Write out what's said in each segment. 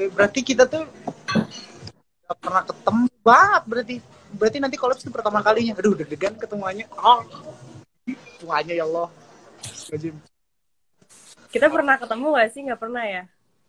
Berarti kita tuh gak pernah ketemu banget berarti. Berarti nanti kolaps itu pertama kalinya. Aduh, deg-degan ketemuannya. Tuanya ya Allah. Gajim. Kita pernah ketemu gak sih? Nggak pernah ya?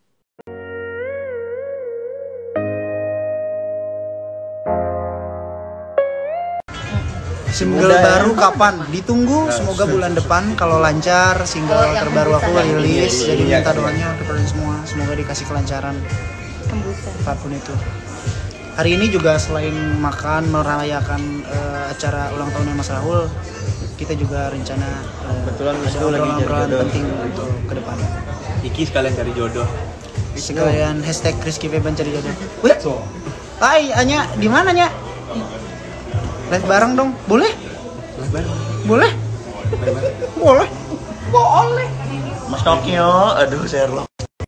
Single baru kapan? Ditunggu, semoga bulan depan kalau lancar single terbaru aku rilis. Jadi minta doanya untuk kalian semua, semoga dikasih kelancaran apapun itu. Hari ini juga selain makan merayakan acara ulang tahunnya Mas Rahul, kita juga rencana Kebetulan ada Wisnu lagi cari obrolan jodoh. penting untuk ke depan. Iki sekalian cari jodoh. Sekalian hashtag Rizky Feban cari jodoh. Wih, hai Anya, di mana Nya? Live bareng dong, boleh? Boleh? Boleh? Boleh. Mas Tokyo, aduh Sherlock.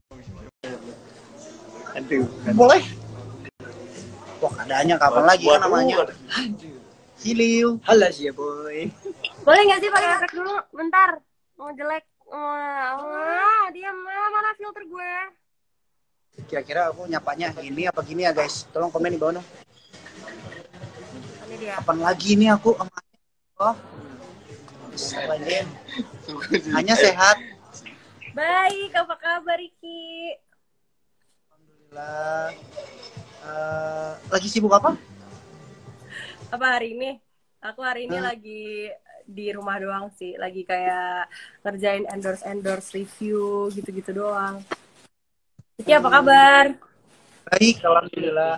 Aduh. Boleh. Wah, adanya kapan lagi kan namanya? Hilil. Halo sih ya boy. Boleh nggak sih pakai efek dulu? Bentar. Mau jelek. Diam. Mana filter gue? Kira-kira aku nyapanya gini apa gini ya guys? Tolong komen di bawah dong. Ini dia. Kapan lagi nih aku sama Anya? Oh. Sebanyak. Hanya sehat. Baik, apa kabar Riki? Alhamdulillah. Lagi sibuk apa? Apa hari ini? Aku hari ini lagi di rumah doang sih. Lagi kayak ngerjain endorse review gitu-gitu doang. Riki apa kabar? Baik, alhamdulillah.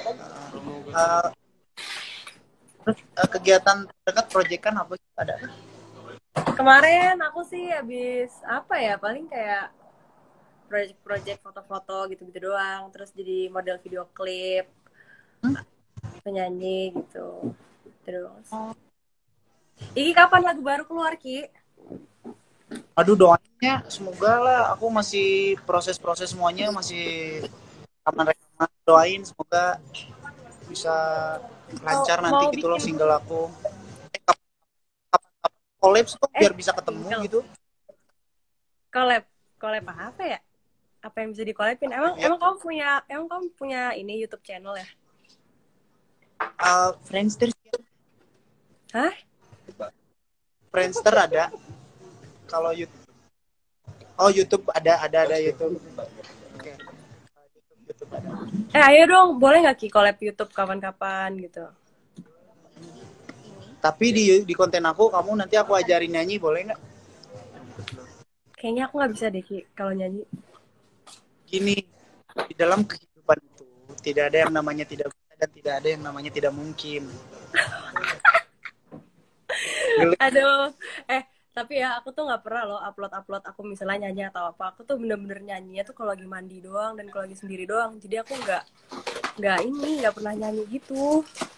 Terus kegiatan dekat proyekan apa sih? Ada? Kemarin aku sih habis apa ya? Paling kayak project foto-foto gitu-gitu doang. Terus jadi model video klip, penyanyi gitu. Terus. Iki kapan lagu baru keluar, Ki? Aduh, doanya semoga lah aku masih proses semuanya masih rekaman doain semoga bisa lancar nanti gitu loh single aku. Kapan collabs tuh biar bisa ketemu single. gitu. Collab apa ya? Apa yang bisa di-collabin? Emang kamu punya ini YouTube channel ya? Friendster. Hah? Friendster ada. Kalau YouTube YouTube ada YouTube. Oke. YouTube ada. Ayo dong, boleh nggak Ki collab YouTube kapan-kapan gitu? Tapi di konten aku kamu nanti aku ajarin nyanyi boleh nggak? Kayaknya aku nggak bisa deh Ki kalau nyanyi. Gini, di dalam kehidupan itu tidak ada yang namanya tidak bisa dan tidak ada yang namanya tidak mungkin. Aduh, tapi ya aku tuh nggak pernah loh upload aku misalnya nyanyi atau apa. Aku tuh bener-bener nyanyinya tuh kalau lagi mandi doang dan kalau lagi sendiri doang. Jadi aku nggak pernah nyanyi gitu.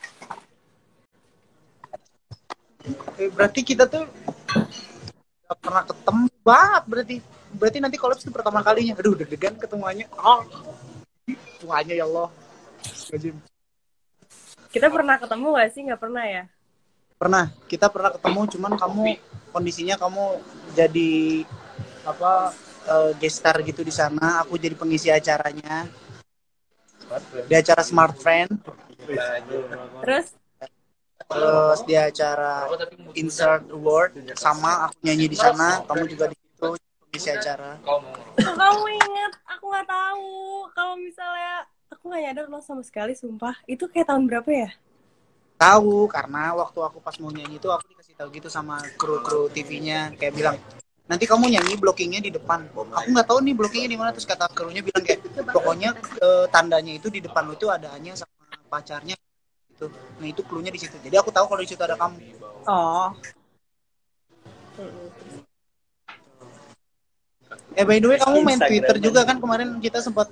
Berarti kita tuh gak pernah ketemu banget berarti nanti kolaps itu pertama kalinya. Aduh, deg-degan ketemuannya. Tuanya ya Allah. Gajim. Kita pernah ketemu gak sih? Nggak pernah ya? Pernah, kita pernah ketemu, cuman kondisinya kamu jadi guest star gitu di sana. Aku jadi pengisi acaranya di acara Smart Friend. Terus di acara Insert Award sama aku nyanyi di sana. Kamu juga di situ pengisi acara. Kamu inget? Aku nggak tahu. Kalau misalnya aku nggak nyadar loh sama sekali, sumpah. Itu kayak tahun berapa ya? Tahu, karena waktu aku pas mau nyanyi itu aku dikasih tahu gitu sama kru TV-nya, kayak bilang nanti kamu nyanyi blockingnya di depan. Aku nggak tahu nih blockingnya di mana, terus kata krunya bilang kayak pokoknya tandanya itu di depan lu itu ada Anya sama pacarnya gitu. Nah itu cluenya di situ. Jadi aku tahu kalau di situ ada kamu. Oh. By the way kamu main Twitter juga kan kemarin kita sempat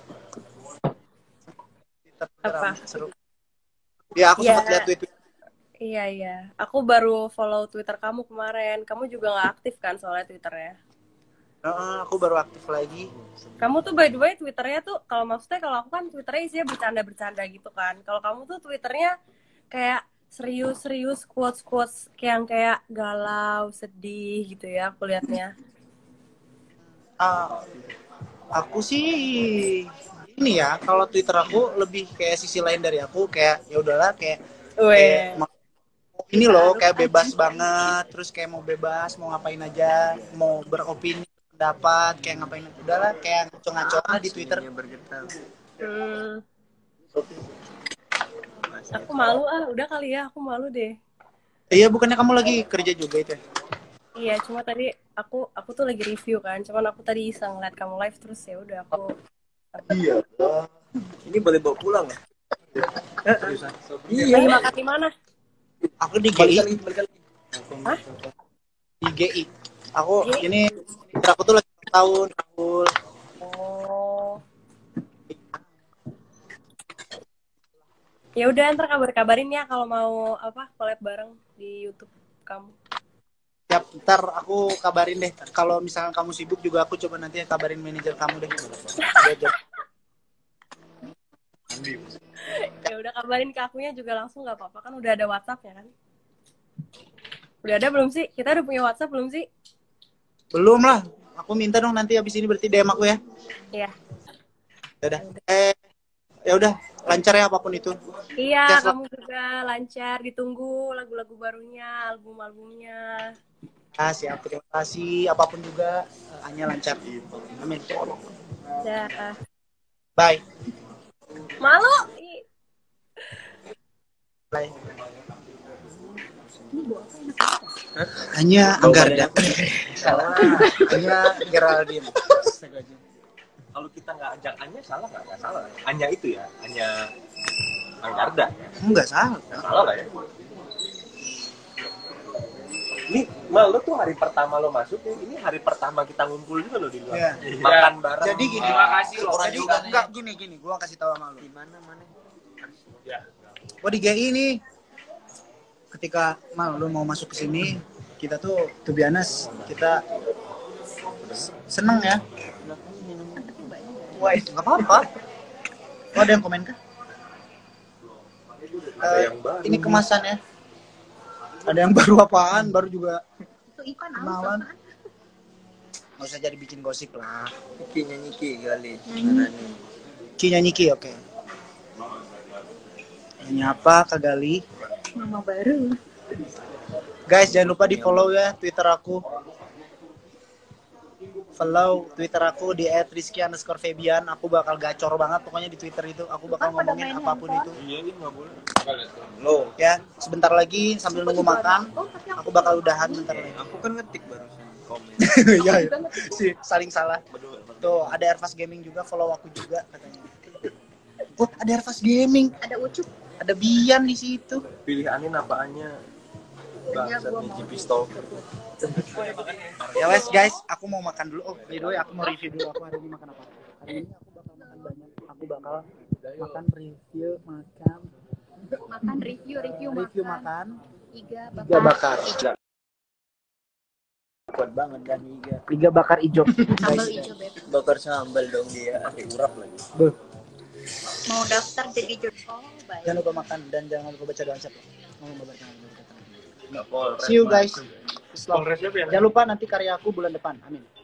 Apa? Seru. Ya aku sempat lihat tweet. Iya. Aku baru follow Twitter kamu kemarin. Kamu juga nggak aktif kan soalnya Twitternya? Aku baru aktif lagi. Kamu tuh by the way Twitternya tuh kalau aku kan Twitternya isinya bercanda gitu kan. Kalau kamu tuh Twitternya kayak serius quotes yang kayak galau, sedih gitu ya aku liatnya. Aku sih ini ya, kalau Twitter aku lebih kayak sisi lain dari aku, kayak ya udahlah kayak Weh. ini loh kayak bebas banget, terus kayak mau bebas mau ngapain aja, mau beropini pendapat kayak ngapain, udahlah kayak ngaco-ngaco di Twitter. Hmm, aku malu udah kali ya, aku malu deh. Iya, bukannya kamu lagi kerja juga itu ya? Iya, cuma tadi aku tuh lagi review kan, cuman aku tadi iseng ngeliat kamu live terus ya udah aku. Iya. Ini boleh bawa pulang nggak? Lagi makan di mana? Aku di GI. Hah? Di GI. Aku GI? ini aku tuh lagi tahun Raul. Oh. Ya udah ntar kabarin ya kalau mau collab bareng di YouTube kamu. Siap, ntar aku kabarin deh. Kalau misalkan kamu sibuk juga aku coba nanti kabarin manajer kamu deh. Ya udah kabarin ke akunya juga langsung nggak apa-apa kan udah ada WhatsApp ya kan? Udah ada belum sih? Kita udah punya WhatsApp belum sih? Belum lah. Aku minta dong nanti habis ini berarti DM aku ya. Iya. Dadah. Ya udah, lancar ya apapun itu. Iya, Yes, kamu juga lancar. Ditunggu lagu-lagu barunya, album-albumnya. Siap, terima kasih. Apapun juga, hanya lancar. Amin. Dah. Bye. Malu. Bye. Hanya Anggarda. Salah. Hanya Geraldine. Kalau kita nggak ajak Anya salah nggak? Nggak salah. Anya itu ya, Anya Anggarda. Enggak salah. Nggak salah lah ya. Ini Mal, lo tuh hari pertama lo masuk, ini hari pertama kita ngumpul juga lo di luar. Iya. Makan bareng. Jadi gini, jadi enggak gini, gua kasih tahu sama lu. Di mana? Ya. Gua di GI nih. Ketika Mal lu mau masuk ke sini, kita tuh to be honest, kita seneng ya. Wah, itu nggak apa-apa. Oh, ada yang komen kah? Yang baru. Ini kemasannya. Ada yang baru apaan? Baru juga Itu ikan kenalan. Nggak usah jadi bikin gosip lah. Ki nyanyi Ki kali. Ki nyanyi Ki, oke. Nyanyi apa, Kak Gali? mama baru. Guys, jangan lupa di follow ya Twitter aku. Follow Twitter aku di @rizky_febian. Aku bakal gacor banget pokoknya di Twitter itu. Aku bakal ngomongin apapun itu. Iya, ini nggak boleh. Lo ya, sebentar lagi sambil nunggu makan, aku bakal udahan bentar lagi. Aku kan ngetik barusan komen. Iya, sih saling salah. Tuh, ada Airfast Gaming juga, follow aku juga katanya. Oh, ada Airfast Gaming, Ada ucup. ada Bian di situ. Pilih Anin apa Anya? Bangsat nih G pistol. Ya wes guys, aku mau makan dulu. Oh, by the way, aku mau review dulu aku hari ini makan apa. Hari ini aku bakal makan banyak. Aku bakal makan review makan iga bakar. Kuat banget kan Iga. Iga bakar ijo. Sambal hijau beb. Bakar sambal dong dia, urap lagi. Beuh. Mau daftar jadi jurnalis. Oh, baik. Jangan lupa makan dan jangan lupa baca doa siapa. Nggak Polres. See you guys. Polresnya apa ya? Jangan lupa nanti karya aku bulan depan. Amin.